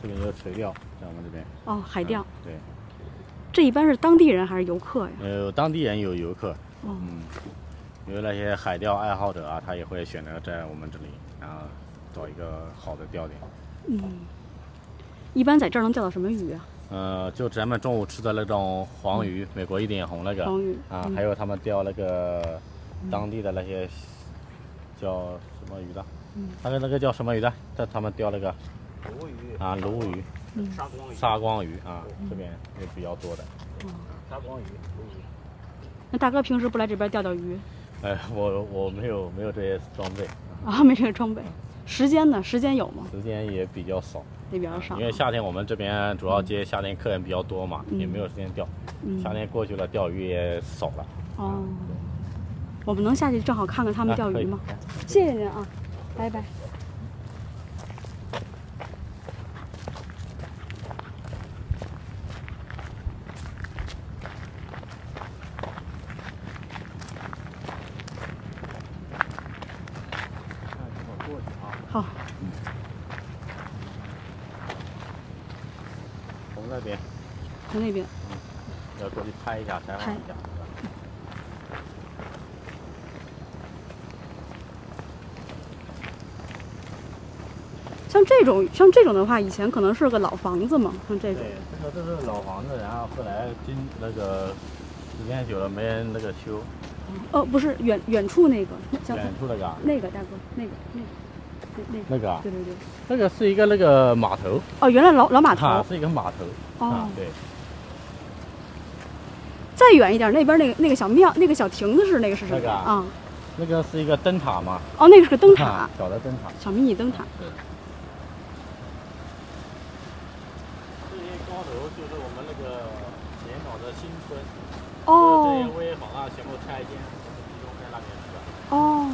这边有垂钓，在我们这边。 哦，海钓。 对。 这一般是当地人还是游客呀？ 有当地人，有游客。 哦。 有那些海钓爱好者啊，他也会选择在我们这里，然后找一个好的钓点。 一般在这儿能钓到什么鱼啊？ 就咱们中午吃的那种黄鱼，美国一点红那个。 黄鱼啊，还有他们钓那个当地的那些叫什么鱼的？那个叫什么鱼的？他们钓那个鲈鱼啊，鲈鱼。沙光鱼啊，这边也比较多的。 沙光鱼、鲈鱼。 那大哥平时不来这边钓鱼？ 我没有这些装备啊，没这个装备。时间呢？时间有吗？ 时间也比较少， 也比较少。 因为夏天我们这边主要接夏天客人比较多嘛，也没有时间钓。夏天过去了，钓鱼也少了。 哦，我们能下去正好看看他们钓鱼吗？谢谢您啊，拜拜。好。 从那边。 从那边。 要过去拍一下，采访一下。 像这种的话，以前可能是个老房子嘛，像这种。 对，这是老房子，然后后来那个时间久了没人那个修。 不是远处那个。 远处那个。 那个大哥，那个。 那个啊？ 对。 那个是一个那个码头。 哦，原来老码头。 是一个码头。 哦。 对。 再远一点，那边那个小庙，那个小亭子是什么？ 那个啊。那个是一个灯塔嘛。 哦，那个是个灯塔。 小的灯塔。 小迷你灯塔。 对。这些高楼就是我们那个连岛的新村。 哦。 这些危房啊，全部拆迁，集中在那边去了。 哦。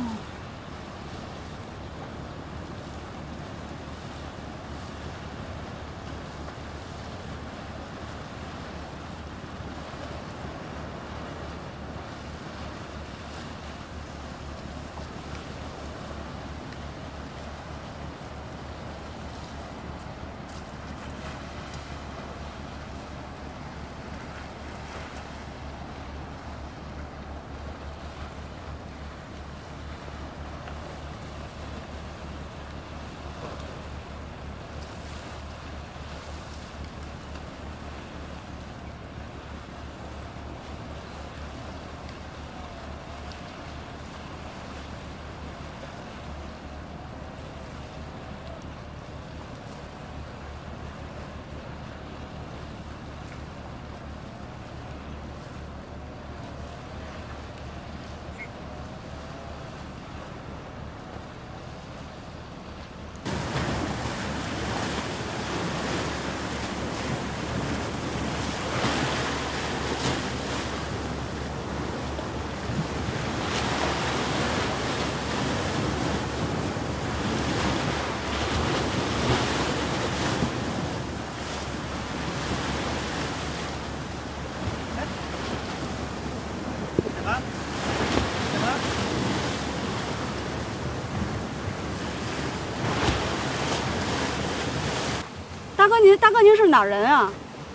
大哥，您是哪儿人啊？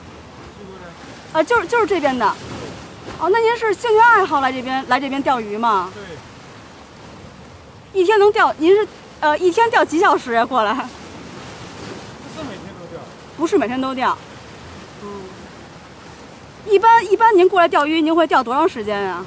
就是这边的。哦，那您是兴趣爱好来这边钓鱼吗？ 对。 一天能钓？您是一天钓几小时呀？过来？ 不是每天都钓。 不是每天都钓。一般您过来钓鱼，您会钓多长时间呀？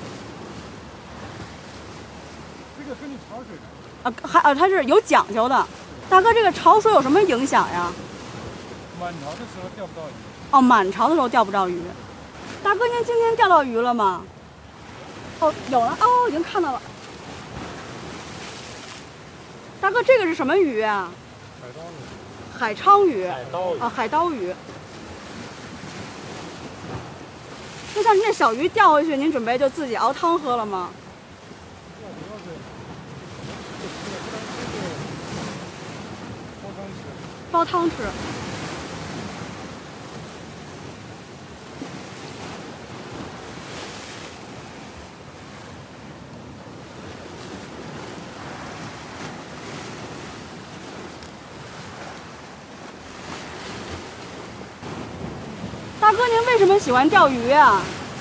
这个跟你潮水它是有讲究的。大哥，这个潮水有什么影响呀？ 满潮的时候钓不到鱼。 哦，满潮的时候钓不着鱼。大哥，您今天钓到鱼了吗？哦，有了，哦，已经看到了。大哥，这个是什么鱼啊？海鲳鱼。海刀鱼。就像您这小鱼钓回去，您准备就自己熬汤喝了吗？煲汤吃。 大哥，您为什么喜欢钓鱼呀？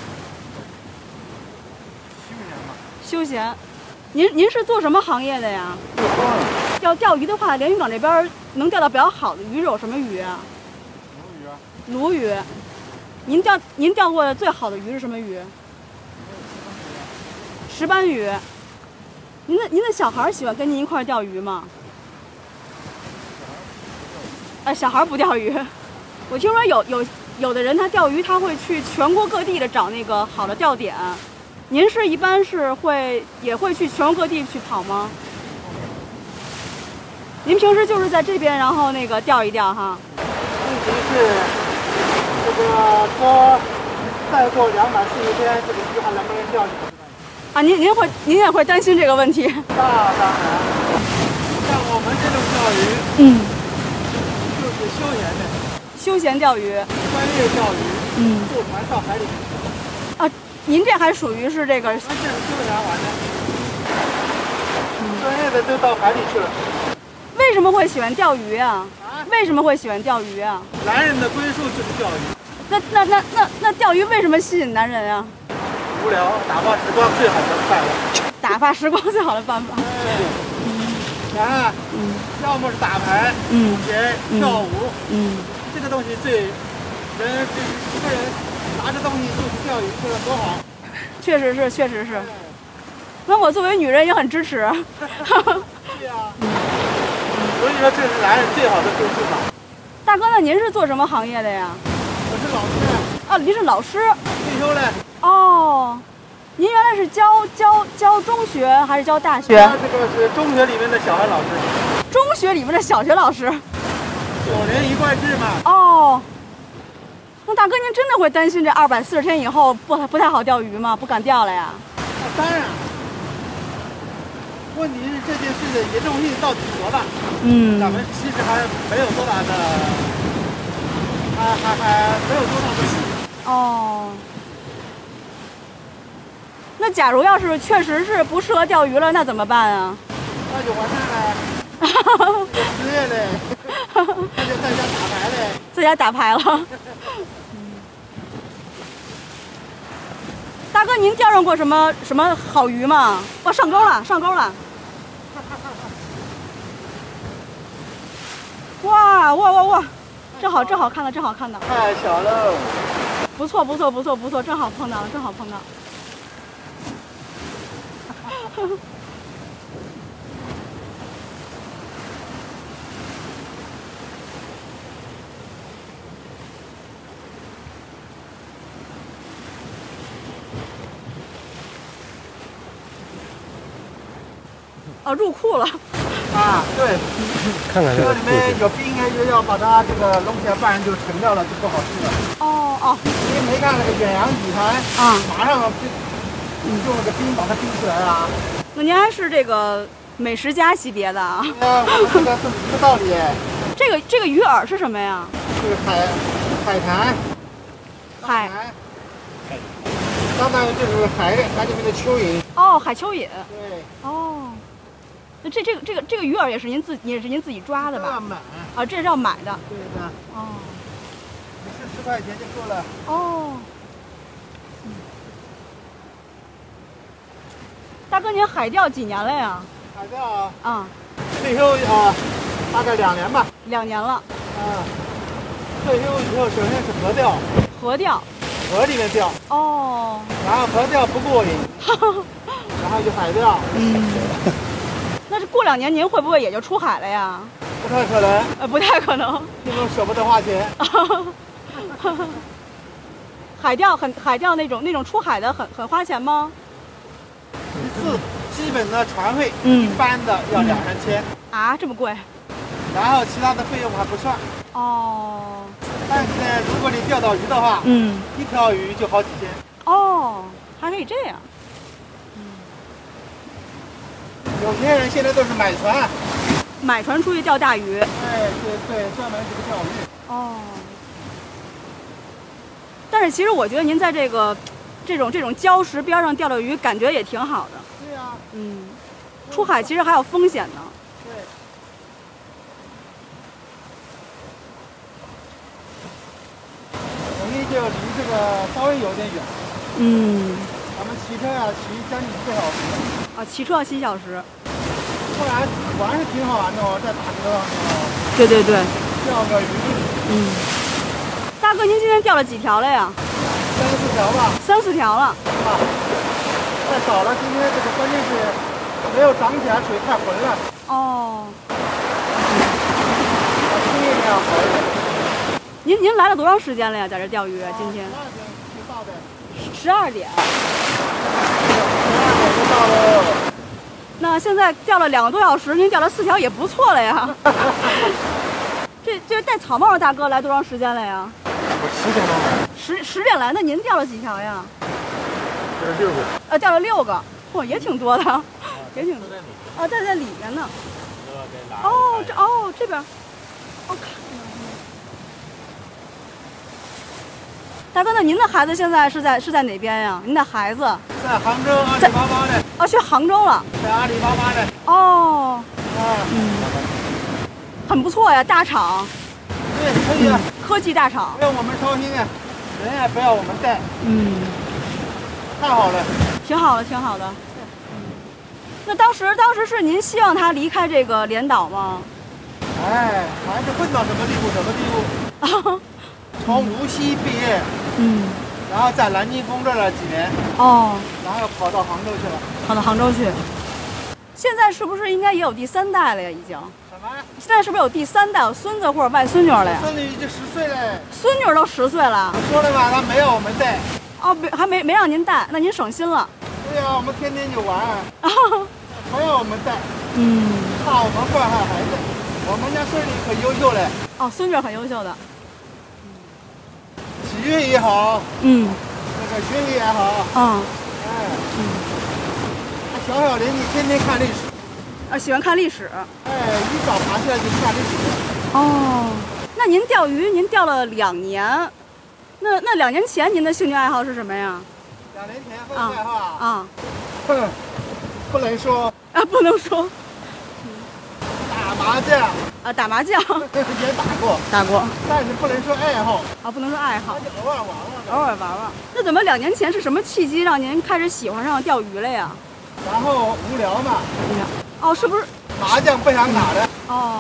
休闲嘛。 休闲。您是做什么行业的呀？要钓鱼的话，连云港这边能钓到比较好的鱼是有什么鱼啊？ 鲈鱼啊。 鲈鱼。您钓过的最好的鱼是什么鱼？石斑鱼。您的小孩喜欢跟您一块钓鱼吗？小孩不钓鱼。我听说有的人他钓鱼，他会去全国各地的找那个好的钓点。您是一般是也会去全国各地去跑吗？您平时就是在这边，然后那个钓一钓哈。 问题是这个说再过240天，这个鱼还能不能钓起来？ 啊，您也会担心这个问题？ 那当然，像我们这种钓鱼，就是休闲的。 休闲钓鱼。 专业钓鱼。坐船到海里去。 啊，您这还属于是这个？ 完全是休闲玩的。专业的都到海里去了。 为什么会喜欢钓鱼啊？为什么会喜欢钓鱼啊？ 男人的归宿就是钓鱼。 那钓鱼为什么吸引男人啊？ 无聊，打发时光最好的办法。 打发时光最好的办法。 要么是打牌、赌钱、跳舞。这个东西一个人拿着东西就去钓鱼，这个多好。 确实是。那我作为女人也很支持。 对呀。所以说这是男人最好的归宿吧。 大哥，那您是做什么行业的呀？ 我是老师。 啊，您是老师。 退休了。 哦，您原来是教中学还是教大学？ 这个是中学里面的小学老师。 中学里面的小学老师。9 年一贯制嘛。 哦。那大哥，您真的会担心这240天以后不太好钓鱼吗？不敢钓了呀？ 当然。问题是这件事的严重性到底多大？咱们其实还没有多大的，还没有多大的事。 哦。那假如要是确实是不适合钓鱼了，那怎么办啊？ 那就完蛋了。失业嘞。那就在家打牌嘞。 在家打牌了。大哥，您钓上过什么好鱼吗？哇，上钩了！哇！正好看到。 太小喽。 不错，正好碰到了。入库了。 对。 看看这里面有冰又要把它这个弄起来，不然就沉掉了，就不好吃了。 哦。 您没看那个远洋底盘马上就用那个冰把它冰起来啊。 那您还是这个美食家级别的啊？ 我们这个是一个道理。 这个鱼饵是什么呀？ 是海苔。相当于就是海里面的蚯蚓。 哦，海蚯蚓。 对。 哦。那这个鱼饵也是您自己抓的吧？ 要买。 啊，这是要买的。 对的。 哦。 10块钱就够了。 哦。大哥，您海钓几年了呀？ 海钓啊。 退休大概2年吧。 2年了。 退休以后，首先是河钓。河里面钓。 哦。 然后河钓不过瘾。然后就海钓。 那是过2年您会不会也就出海了呀？ 不太可能。 不太可能。 因为舍不得花钱。 海钓那种出海的很花钱吗？ 一次基本的船费，一般的要2、3千。 啊，这么贵？ 然后其他的费用还不算。 哦。 但是呢，如果你钓到鱼的话，一条鱼就好几千。 哦，还可以这样。 有些人现在都是买船出去钓大鱼。 对，专门这个钓鱼。 哦。但是其实我觉得您在这种礁石边上钓的鱼，感觉也挺好的。 对呀。 出海其实还有风险呢。 对。我给你就离这个稍微有点远。咱们骑车呀，骑将近1个小时。 啊，骑车要7小时。 不然玩是挺好玩的哦，在大车上面。 对对对。 钓个鱼。 大哥，您今天钓了几条了呀 ？3、4条吧。 3、4条了。 啊，太少了，今天这个关键是没有涨起来，水太浑了。 哦。 清一点好一点。 您来了多长时间了呀？在这钓鱼今天？12点就到的。12点。 12点就到了。 那现在钓了2个多小时，您钓了4条也不错了呀。这戴草帽的大哥来多长时间了呀？ 我10点钟来。 10点来，那您钓了几条呀？ 钓了6个。 钓了6个，嚯，也挺多的，也挺多。在里面呢。这边。看到了。大哥，那您的孩子现在是在哪边呀？您的孩子在杭州阿里巴巴的。 去杭州了。 在阿里巴巴的。 很不错呀，大厂。 对，可以啊。 科技大厂。 不用我们操心啊，人也不要我们带。太好了。 挺好的，挺好的。那当时是您希望他离开这个连岛吗？ 哎，还是混到什么地步？从无锡毕业，然后在南京工作了几年，然后跑到杭州去了。 跑到杭州去。现在是不是应该也有第3代了呀？已经。 什么？ 现在是不是有第3代，有孙子或者外孙女了呀？ 孙女已经10岁了。 孙女都10岁了。 我说了吧，他没让我们带。 还没让您带，那您省心了。 对呀，我们天天就玩，还让我们带。怕我们惯坏孩子。我们家孙女可优秀了。 孙女很优秀的。 体育也好，那个学习也好，他小年纪天天看历史。 喜欢看历史。 一早爬起来就看历史。 那您钓鱼，您钓了2年，那2年前您的兴趣爱好是什么呀 ？2年前兴趣爱好啊？不能说。 不能说。 打麻将。 打麻将。 也打过。但是不能说爱好。 不能说爱好。 那就偶尔玩玩。 偶尔玩玩。那怎么2年前是什么契机让您开始喜欢上钓鱼了呀？ 然后无聊嘛。 是不是？ 麻将不想打了。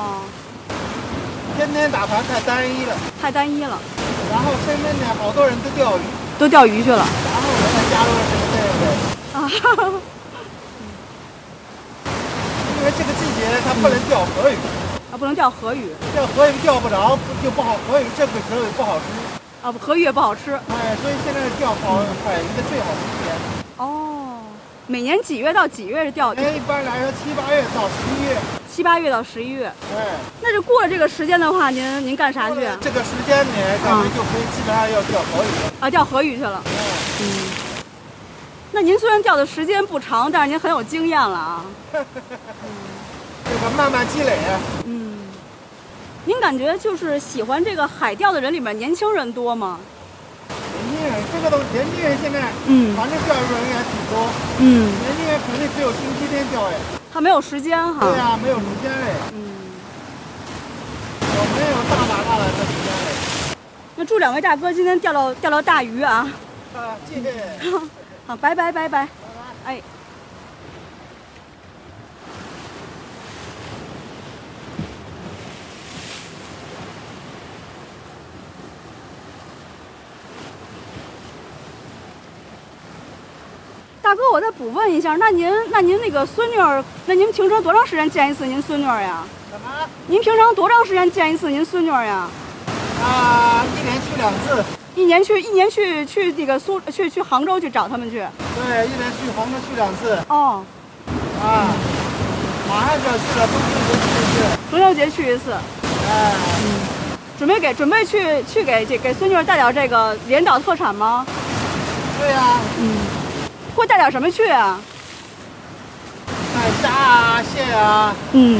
天天打牌太单一了。然后身边呢，好多人都钓鱼去了。 然后我才加入了这个队伍。因为这个季节它不能钓河鱼。 不能钓河鱼。 钓河鱼钓不着，就不好，河鱼这个时候也不好吃。 河鱼也不好吃。 所以现在钓海鱼的最好时间。 每年几月到几月是钓？ 一般来说7、8月到11月。 7、8月到11月。那就过了这个时间的话，您干啥去？ 这个时间呢，咱们就可以基本上要钓河鱼。 钓河鱼去了。那您虽然钓的时间不长，但是您很有经验了啊。 这个慢慢积累。 您感觉就是喜欢这个海钓的人里面，年轻人多吗？ 年轻人这个年轻人现在，反正钓鱼人也挺多。年轻人肯定只有星期天钓呀。 他没有时间哈。 对呀，没有时间嘞。我没有大把的时间嘞。 那祝2位大哥今天钓到大鱼啊！ 谢谢。 好，拜拜。大哥，我再补问一下，那您那个孙女儿，那您平常多长时间见一次您孙女儿呀？ 什么？ 您平常多长时间见一次您孙女儿呀 ？1年去2次。 一年去那个去杭州去找他们去。 对，1年去杭州去2次。马上就要去了，中秋节去一次。 中秋节去一次。准备去给孙女儿带点这个连岛特产吗？ 对呀。 会带点什么去啊？ 带虾啊、蟹啊。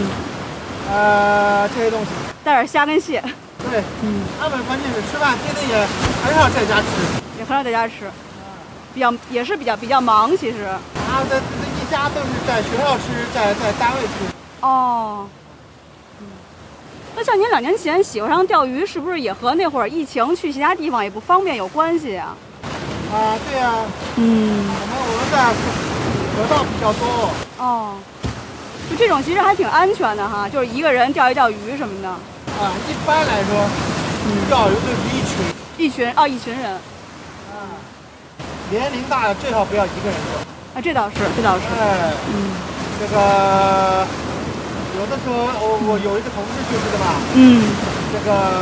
这些东西。 带点虾跟蟹。 对。他们关键是吃饭，天天也很少在家吃。 也很少在家吃。也是比较忙，其实。 这一家都是在学校吃，在单位吃。 那像您2年前喜欢上钓鱼，是不是也和那会儿疫情去其他地方也不方便有关系啊？ 啊，对呀。我们在河道比较多。 哦，就这种其实还挺安全的哈，就是一个人钓一钓鱼什么的。 啊，一般来说，钓鱼都是一群。 一群人。 年龄大的最好不要一个人钓。 啊，这倒是。 哎，这个有的时候我有一个同事就是的嘛。这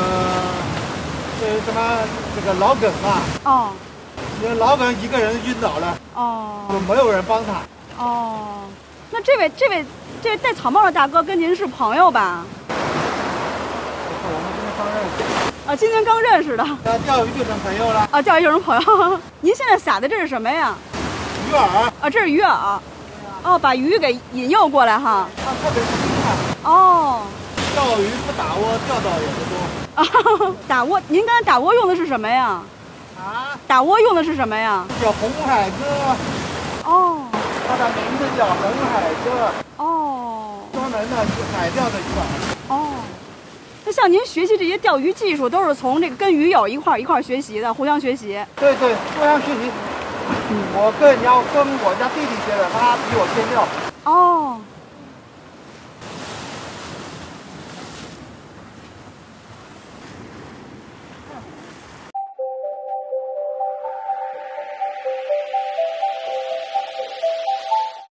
个什么这个老耿啊。哦。这老耿一个人晕倒了。哦。就没有人帮他。 哦。那这位戴草帽的大哥跟您是朋友吧？ 我们今天刚认识。 啊，今天刚认识的。 那钓鱼就成朋友了。 啊，钓鱼就成朋友。您现在撒的这是什么呀？ 鱼饵。 啊，这是鱼饵。哦，把鱼给引诱过来哈。 它特别轻快。 哦。 钓鱼不打窝，钓到也不多。 啊，打窝？您刚才打窝用的是什么呀？ 啊？ 打窝用的是什么呀？ 叫红海蛰。哦。它的名字叫红海蛰。哦。专门的是海钓的鱼饵。 哦。那像您学习这些钓鱼技术，都是从这个跟鱼友一块儿学习的，互相学习。 对，互相学习。我跟我家弟弟学的，他比我先钓。 哦，